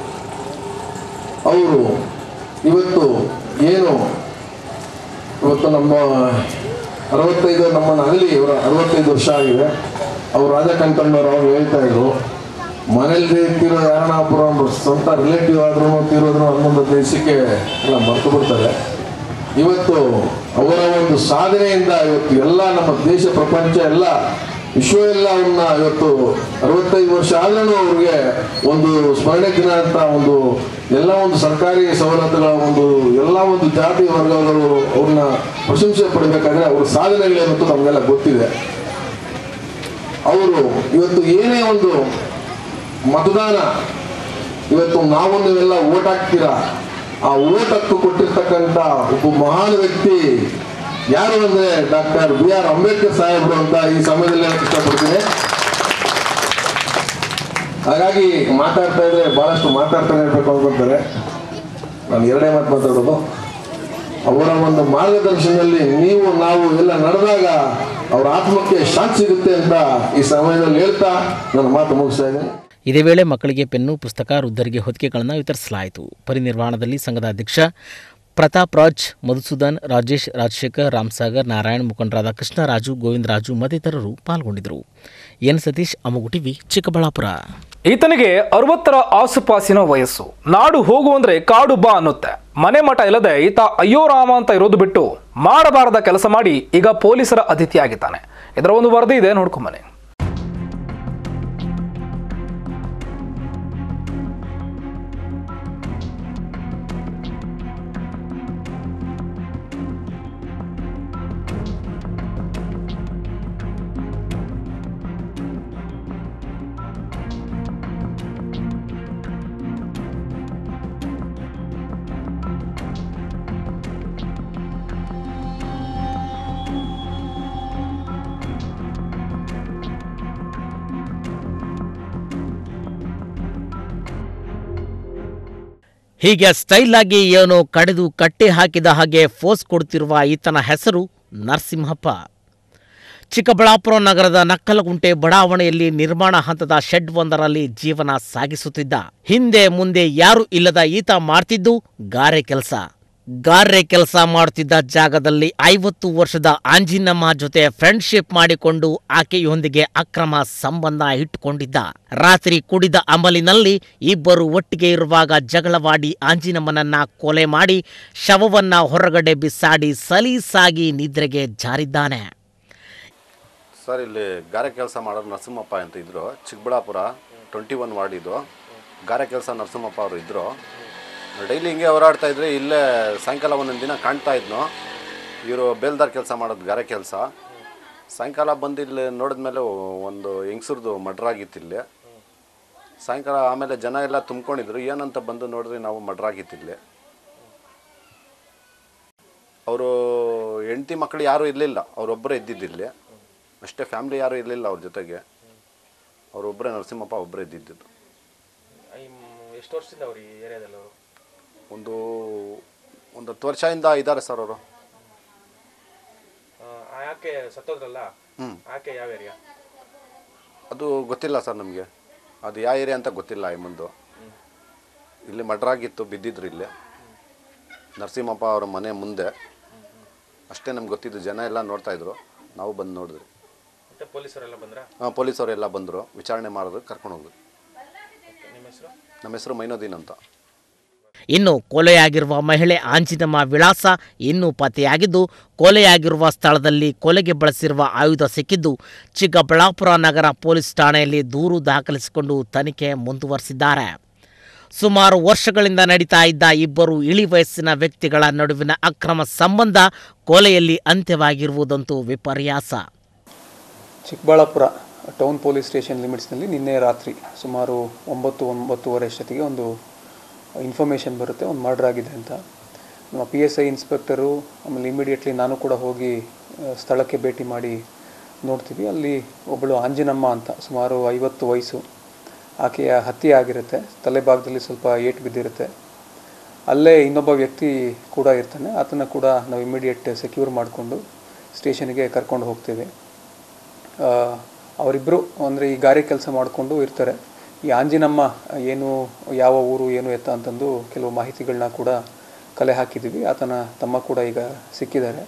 ಅವರು ಇವತ್ತು ಏನು ಇವತ್ತು ನಮ್ಮ ಅರವತ್ತೈದು ನಮ್ಮನ್ನು ಅಗಲಿ ಇವರ ಅರವತ್ತೈದು ವರ್ಷ ಆಗಿದೆ. ಅವರು ರಾಜ ಕಂಕಣ್ಣವ್ರು ಅವರು ಹೇಳ್ತಾ ಇದ್ರು, ಮನೇಲಿ ತೀರೋ ಯಾರನ್ನ ಒಬ್ಬರು ಸ್ವಂತ ರಿಲೇಟಿವ್ ಆದ್ರೂ ತೀರೋದ್ರು ಹನ್ನೊಂದು ದೇಶಕ್ಕೆ ಎಲ್ಲ ಮರೆತು ಬಿಡ್ತಾರೆ. ಇವತ್ತು ಅವರ ಒಂದು ಸಾಧನೆಯಿಂದ ಇವತ್ತು ಎಲ್ಲ ನಮ್ಮ ದೇಶ ಪ್ರಪಂಚ ಎಲ್ಲ ವಿಶ್ವ ಎಲ್ಲ ಅವ್ರನ್ನ ಇವತ್ತು ಅರವತ್ತೈದು ವರ್ಷ ಆದ್ರೂ ಅವ್ರಿಗೆ ಒಂದು ಸ್ಮರಣೆ ದಿನ ಅಂತ ಒಂದು ಎಲ್ಲ ಒಂದು ಸರ್ಕಾರಿ ಸವಲತ್ತುಗಳ ಒಂದು ಎಲ್ಲ ಒಂದು ಜಾತಿ ವರ್ಗದವರು ಅವ್ರನ್ನ ಪ್ರಶಂಸೆ ಪಡಬೇಕಾದ್ರೆ ಅವ್ರ ಸಾಧನೆಗಳೇನಂತೂ ನಮಗೆಲ್ಲ ಗೊತ್ತಿದೆ. ಅವರು ಇವತ್ತು ಏನೇ ಒಂದು ಮತದಾನ ಇವತ್ತು ನಾವು ನೀವೆಲ್ಲ ಓಟ್ ಹಾಕ್ತೀರಾ, ಆ ಓಟ್ ಹಕ್ಕು ಕೊಟ್ಟಿರ್ತಕ್ಕಂಥ ಒಬ್ಬ ಮಹಾನ್ ವ್ಯಕ್ತಿ ಯಾರು ಅಂದ್ರೆ ಡಾಕ್ಟರ್ ಬಿ ಆರ್ ಅಂಬೇಡ್ಕರ್ ಸಾಹೇಬರು ಅಂತ ಈ ಸಮಯದಲ್ಲಿ ಇಷ್ಟಪಡ್ತೀನಿ. ಹಾಗಾಗಿ ಮಾತಾಡ್ತಾ ಇದ್ರೆ ಬಹಳಷ್ಟು ಮಾತಾಡ್ತಾನೆ ಇರ್ಬೇಕು ಅನ್ಕೊಂತಾರೆ. ನಾನು ಎರಡೇ ಮಾತು ಮಾತಾಡೋದು, ಅವರ ಒಂದು ಮಾರ್ಗದರ್ಶನದಲ್ಲಿ ನೀವು ನಾವು ಎಲ್ಲ ನಡೆದಾಗ ಅವರ ಆತ್ಮಕ್ಕೆ ಶಾಂತಿ ಸಿಗುತ್ತೆ ಅಂತ ಈ ಸಮಯದಲ್ಲಿ ಹೇಳ್ತಾ ನನ್ನ ಮಾತು ಮುಗಿಸ್ತಾ ಇದ್ದೇನೆ. ಇದೇ ವೇಳೆ ಮಕ್ಕಳಿಗೆ ಪೆನ್ನು, ಪುಸ್ತಕ, ವೃದ್ಧರಿಗೆ ಹೊದಿಕೆಗಳನ್ನು ವಿತರಿಸಲಾಯಿತು. ಪರಿನಿರ್ವಾಣದಲ್ಲಿ ಸಂಘದ ಅಧ್ಯಕ್ಷ ಪ್ರತಾಪ್ ರಾಜ್, ಮಧುಸೂದನ್, ರಾಜೇಶ್, ರಾಜಶೇಖರ್, ರಾಮಸಾಗರ್, ನಾರಾಯಣ್, ಮುಖಂಡರಾದ ಕೃಷ್ಣರಾಜು, ಗೋವಿಂದರಾಜು ಮತ್ತಿತರರು ಪಾಲ್ಗೊಂಡಿದ್ದರು. ಎನ್ ಸತೀಶ್, ಅಮೋಘ ಟಿವಿ, ಚಿಕ್ಕಬಳ್ಳಾಪುರ. ಈತನಿಗೆ ಅರವತ್ತರ ಆಸುಪಾಸಿನ ವಯಸ್ಸು. ನಾಡು ಹೋಗು ಅಂದ್ರೆ ಕಾಡು ಬಾ ಅನ್ನುತ್ತೆ. ಮನೆ ಮಠ ಇಲ್ಲದೆ ಈತ ಅಯ್ಯೋ ರಾಮ ಅಂತ ಇರೋದು ಬಿಟ್ಟು ಮಾಡಬಾರದ ಕೆಲಸ ಮಾಡಿ ಈಗ ಪೊಲೀಸರ ಅತಿಥಿಯಾಗಿದ್ದಾನೆ. ಇದರ ಒಂದು ವರದಿ ಇದೆ, ನೋಡ್ಕೊಂಬನ್ನಿ. ಹೀಗೆ ಸ್ಟೈಲ್ ಆಗಿ ಏನೋ ಕಡಿದು ಕಟ್ಟಿ ಹಾಕಿದ ಹಾಗೆ ಫೋಸ್ ಕೊಡುತ್ತಿರುವ ಈತನ ಹೆಸರು ನರಸಿಂಹಪ್ಪ. ಚಿಕ್ಕಬಳ್ಳಾಪುರ ನಗರದ ನಕ್ಕಲಗುಂಟೆ ಬಡಾವಣೆಯಲ್ಲಿ ನಿರ್ಮಾಣ ಹಂತದ ಶೆಡ್ ಒಂದರಲ್ಲಿ ಜೀವನ ಸಾಗಿಸುತ್ತಿದ್ದ. ಹಿಂದೆ ಮುಂದೆ ಯಾರೂ ಇಲ್ಲದ ಈತ ಮಾಡ್ತಿದ್ದು ಗಾರೆ ಕೆಲಸ. ಗಾರೆ ಕೆಲಸ ಮಾಡುತ್ತಿದ್ದ ಜಾಗದಲ್ಲಿ ಐವತ್ತು ವರ್ಷದ ಆಂಜಿನಮ್ಮ ಜೊತೆ ಫ್ರೆಂಡ್ಶಿಪ್ ಮಾಡಿಕೊಂಡು ಆಕೆಯೊಂದಿಗೆ ಅಕ್ರಮ ಸಂಬಂಧ ಇಟ್ಟುಕೊಂಡಿದ್ದ. ರಾತ್ರಿ ಕುಡಿದ ಅಮಲಿನಲ್ಲಿ ಇಬ್ಬರು ಒಟ್ಟಿಗೆ ಇರುವಾಗ ಜಗಳವಾಡಿ ಆಂಜಿನಮ್ಮನನ್ನ ಕೊಲೆ ಮಾಡಿ ಶವವನ್ನ ಹೊರಗಡೆ ಬಿಸಾಡಿ ಸಲೀಸಾಗಿ ನಿದ್ರೆಗೆ ಜಾರಿದ್ದಾನೆ. ಸರ್, ಇಲ್ಲಿ ಗಾರೆ ಕೆಲಸ ಮಾಡೋರು ನರಸಿಂಹಪ್ಪ ಅಂತ ಇದ್ದರು. ಚಿಕ್ಕಬಳ್ಳಾಪುರ ಟ್ವೆಂಟಿ ಒನ್ ವಾರ್ಡಿದು ಗಾರೆ ಕೆಲಸ ನರಸಿಂಹಪ್ಪ ಅವರು ಇದ್ದರು. ಡೈಲಿ ಹಿಂಗೆ ಹೋರಾಡ್ತಾ ಇದ್ರೆ ಇಲ್ಲೇ ಸಾಯಂಕಾಲ ಒಂದೊಂದು ದಿನ ಕಾಣ್ತಾ ಇದ್ನು. ಇವರು ಬೇಲ್ದಾರ್ ಕೆಲಸ ಮಾಡೋದು ಗಾರೆ ಕೆಲಸ. ಸಾಯಂಕಾಲ ಬಂದು ಇಲ್ಲಿ ನೋಡಿದ್ಮೇಲೆ ಒಂದು ಹೆಂಗಸ್ರದ್ದು ಮರ್ಡರ್ ಆಗಿತ್ತು ಇಲ್ಲಿ. ಸಾಯಂಕಾಲ ಆಮೇಲೆ ಜನ ಎಲ್ಲ ತುಂಬ್ಕೊಂಡಿದ್ರು. ಏನಂತ ಬಂದು ನೋಡಿದ್ರೆ ನಾವು ಮರ್ಡರ್ ಆಗಿತ್ತು ಇಲ್ಲಿ. ಅವರು ಹೆಂಡತಿ ಮಕ್ಕಳು ಯಾರೂ ಇರಲಿಲ್ಲ, ಅವರೊಬ್ಬರೇ ಇದ್ದಿದ್ದಿಲ್ಲಿ ಅಷ್ಟೇ. ಫ್ಯಾಮಿಲಿ ಯಾರೂ ಇರಲಿಲ್ಲ ಅವ್ರ ಜೊತೆಗೆ. ಅವರೊಬ್ಬರೇ, ನರಸಿಂಹಪ್ಪ ಒಬ್ಬರೇ ಇದ್ದಿದ್ದು. ಎಷ್ಟು ವರ್ಷದಿಂದ ಅವ್ರು ಈ ಏರಿಯಾದಲ್ಲಿ? ಅವರು ಒಂದು ಒಂದು ಹತ್ತು ವರ್ಷದಿಂದ ಇದ್ದಾರೆ ಸರ್ ಅವರು. ಆಕೆ ಸತ್ತೋದ್ರಲ್ಲ, ಹ್ಞೂ, ಆಕೆ ಯಾವ ಏರಿಯಾ ಅದು ಗೊತ್ತಿಲ್ಲ ಸರ್ ನಮಗೆ. ಅದು ಯಾವ ಏರಿಯಾ ಅಂತ ಗೊತ್ತಿಲ್ಲ. ಈ ಮುಂದೆ ಇಲ್ಲಿ ಮರ್ಡರ್ ಆಗಿತ್ತು, ಬಿದ್ದಿದ್ರು ಇಲ್ಲಿ ನರಸಿಂಹಪ್ಪ ಅವರ ಮನೆ ಮುಂದೆ ಅಷ್ಟೇ ನಮ್ಗೆ ಗೊತ್ತಿದ್ದು. ಜನ ಎಲ್ಲ ನೋಡ್ತಾಯಿದ್ರು, ನಾವು ಬಂದು ನೋಡಿದ್ರಿ. ಮತ್ತೆ ಪೊಲೀಸರೆಲ್ಲ ಬಂದ್ರ? ಹಾಂ, ಪೊಲೀಸವರೆಲ್ಲ ಬಂದರು, ವಿಚಾರಣೆ ಮಾಡಿದ್ರು, ಕರ್ಕೊಂಡು ಹೋಗಿದ್ರು. ನಿಮ್ಮ ಹೆಸರು? ನಮ್ಮ ಹೆಸರು ಮೈನುದ್ದೀನ್ ಅಂತ. ಇನ್ನು ಕೊಲೆಯಾಗಿರುವ ಮಹಿಳೆ ಆಂಜಿನಮ್ಮ ವಿಳಾಸ ಇನ್ನೂ ಪತ್ತೆಯಾಗಿದ್ದು, ಕೊಲೆಯಾಗಿರುವ ಸ್ಥಳದಲ್ಲಿ ಕೊಲೆಗೆ ಬಳಸಿರುವ ಆಯುಧ ಸಿಕ್ಕಿದ್ದು ಚಿಕ್ಕಬಳ್ಳಾಪುರ ನಗರ ಪೊಲೀಸ್ ಠಾಣೆಯಲ್ಲಿ ದೂರು ದಾಖಲಿಸಿಕೊಂಡು ತನಿಖೆ ಮುಂದುವರೆಸಿದ್ದಾರೆ. ಸುಮಾರು ವರ್ಷಗಳಿಂದ ನಡೀತಾ ಇದ್ದ ಇಬ್ಬರು ಇಳಿ ವಯಸ್ಸಿನ ವ್ಯಕ್ತಿಗಳ ನಡುವಿನ ಅಕ್ರಮ ಸಂಬಂಧ ಕೊಲೆಯಲ್ಲಿ ಅಂತ್ಯವಾಗಿರುವುದಂತೂ ವಿಪರ್ಯಾಸ. ಚಿಕ್ಕಬಳ್ಳಾಪುರ ಟೌನ್ ಪೊಲೀಸ್ ಸ್ಟೇಷನ್ ಲಿಮಿಟ್ಸ್ನಲ್ಲಿ ನಿನ್ನೆ ರಾತ್ರಿ ಸುಮಾರು ಒಂಬತ್ತು ಒಂಬತ್ತುವರೆ ಅಷ್ಟೊತ್ತಿಗೆ ಒಂದು ಇನ್ಫಾರ್ಮೇಷನ್ ಬರುತ್ತೆ, ಒಂದು ಮರ್ಡರ್ ಆಗಿದೆ ಅಂತ. ನಮ್ಮ ಪಿ ಎಸ್ ಐ ಇನ್ಸ್ಪೆಕ್ಟರು ಆಮೇಲೆ ಇಮಿಡಿಯೇಟ್ಲಿ ನಾನು ಕೂಡ ಹೋಗಿ ಸ್ಥಳಕ್ಕೆ ಭೇಟಿ ಮಾಡಿ ನೋಡ್ತೀವಿ. ಅಲ್ಲಿ ಒಬ್ಬಳು ಆಂಜಿನಮ್ಮ ಅಂತ, ಸುಮಾರು ಐವತ್ತು ವಯಸ್ಸು, ಆಕೆಯ ಹತ್ಯೆ ಆಗಿರುತ್ತೆ. ತಲೆಭಾಗದಲ್ಲಿ ಸ್ವಲ್ಪ ಏಟು ಬಿದ್ದಿರುತ್ತೆ. ಅಲ್ಲೇ ಇನ್ನೊಬ್ಬ ವ್ಯಕ್ತಿ ಕೂಡ ಇರ್ತಾನೆ, ಆತನ ಕೂಡ ನಾವು ಇಮಿಡಿಯೇಟ್ ಸೆಕ್ಯೂರ್ ಮಾಡಿಕೊಂಡು ಸ್ಟೇಷನ್ಗೆ ಕರ್ಕೊಂಡು ಹೋಗ್ತೀವಿ. ಅವರಿಬ್ಬರು ಅಂದರೆ ಈ ಗಾರೆ ಕೆಲಸ ಮಾಡಿಕೊಂಡು ಇರ್ತಾರೆ. ಈ ಆಂಜಿನಮ್ಮ ಏನು, ಯಾವ ಊರು, ಏನು ಎತ್ತ ಅಂತಂದು ಕೆಲವು ಮಾಹಿತಿಗಳನ್ನ ಕೂಡ ಕಲೆ ಹಾಕಿದ್ದೀವಿ. ಆತನ ತಮ್ಮ ಕೂಡ ಈಗ ಸಿಕ್ಕಿದ್ದಾರೆ.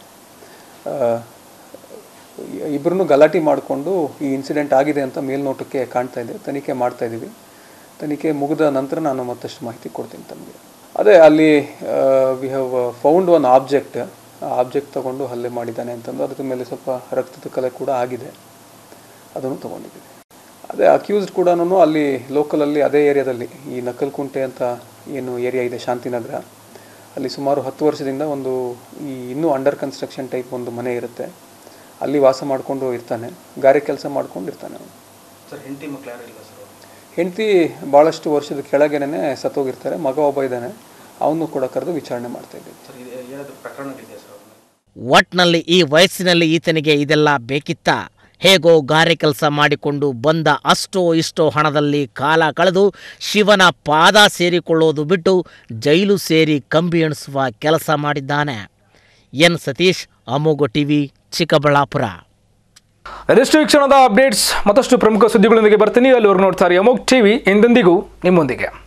ಇಬ್ಬರನ್ನು ಗಲಾಟೆ ಮಾಡಿಕೊಂಡು ಈ ಇನ್ಸಿಡೆಂಟ್ ಆಗಿದೆ ಅಂತ ಮೇಲ್ನೋಟಕ್ಕೆ ಕಾಣ್ತಾ ಇದೆ. ತನಿಖೆ ಮಾಡ್ತಾ ಇದ್ದೀವಿ. ತನಿಖೆ ಮುಗಿದ ನಂತರ ನಾನು ಮತ್ತಷ್ಟು ಮಾಹಿತಿ ಕೊಡ್ತೀನಿ ತಮಗೆ. ಅದೇ ಅಲ್ಲಿ we have found one object. ಆ ಆಬ್ಜೆಕ್ಟ್ ತಗೊಂಡು ಹಲ್ಲೆ ಮಾಡಿದ್ದಾನೆ ಅಂತಂದು, ಅದ್ರ ಮೇಲೆ ಸ್ವಲ್ಪ ರಕ್ತದ ಕಲೆ ಕೂಡ ಆಗಿದೆ. ಅದನ್ನು ತೊಗೊಂಡಿದ್ದೀವಿ. ಅದೇ ಅಕ್ಯೂಸ್ಡ್ ಕೂಡ ಅಲ್ಲಿ ಲೋಕಲಲ್ಲಿ ಅದೇ ಏರಿಯಾದಲ್ಲಿ ಈ ನಕಲ್ಕುಂಟೆ ಅಂತ ಏನು ಏರಿಯಾ ಇದೆ ಶಾಂತಿನಗರ, ಅಲ್ಲಿ ಸುಮಾರು ಹತ್ತು ವರ್ಷದಿಂದ ಒಂದು ಈ ಇನ್ನೂ ಅಂಡರ್ ಕನ್ಸ್ಟ್ರಕ್ಷನ್ ಟೈಪ್ ಒಂದು ಮನೆ ಇರುತ್ತೆ, ಅಲ್ಲಿ ವಾಸ ಮಾಡಿಕೊಂಡು ಇರ್ತಾನೆ, ಗಾರೆ ಕೆಲಸ ಮಾಡ್ಕೊಂಡು ಇರ್ತಾನೆ ಅವನು. ಸರ್ ಹೆಂಡತಿ ಮಕ್ಕಳು ಯಾರು ಇಲ್ಲ ಸರ್? ಹೆಂಡತಿ ಭಾಳಷ್ಟು ವರ್ಷದ ಕೆಳಗೇನೆ ಸತ್ತೋಗಿರ್ತಾರೆ, ಮಗ ಒಬ್ಬ ಇದ್ದಾನೆ, ಅವನು ಕೂಡ ಕರೆದು ವಿಚಾರಣೆ ಮಾಡ್ತಾ ಇದ್ದೀವಿ. ಸರ್ ಇದು ಏನಾದರೂ ಪ್ರಕರಣಗಳಿದೆಯಾ ಸರ್? ಒಟ್ನಲ್ಲಿ ಈ ವಯಸ್ಸಿನಲ್ಲಿ ಈತನಿಗೆ ಇದೆಲ್ಲ ಬೇಕಿತ್ತ? ಹೇಗೋ ಗಾರೆ ಕೆಲಸ ಮಾಡಿಕೊಂಡು ಬಂದ ಅಷ್ಟೋ ಇಷ್ಟೋ ಹಣದಲ್ಲಿ ಕಾಲ ಕಳೆದು ಶಿವನ ಪಾದ ಸೇರಿಕೊಳ್ಳೋದು ಬಿಟ್ಟು ಜೈಲು ಸೇರಿ ಕಂಬಿ ಎಣಿಸುವ ಕೆಲಸ ಮಾಡಿದ್ದಾನೆ. ಎನ್ ಸತೀಶ್, ಅಮೋಘ ಟಿವಿ, ಚಿಕ್ಕಬಳ್ಳಾಪುರ. ಅದೆಷ್ಟು ಈ ಕ್ಷಣದ ಅಪ್ಡೇಟ್ಸ್, ಮತ್ತಷ್ಟು ಪ್ರಮುಖ ಸುದ್ದಿಗಳೊಂದಿಗೆ ಬರ್ತೀನಿ. ಅಲ್ಲಿವರೆಗೂ ನೋಡ್ತಾರೆ ಅಮೋಘ ಟಿವಿ, ಎಂದೆಂದಿಗೂ ನಿಮ್ಮೊಂದಿಗೆ.